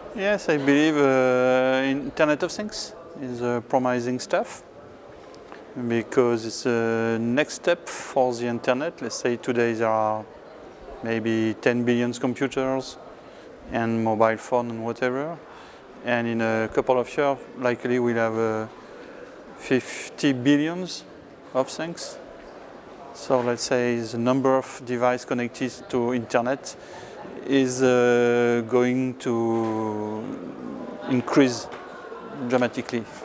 Yes, I believe Internet of Things is promising stuff because it's a next step for the Internet. Let's say today there are maybe 10 billion computers and mobile phone and whatever. And in a couple of years, likely we'll have 50 billions of things. So let's say the number of devices connected to Internet is going to increase dramatically.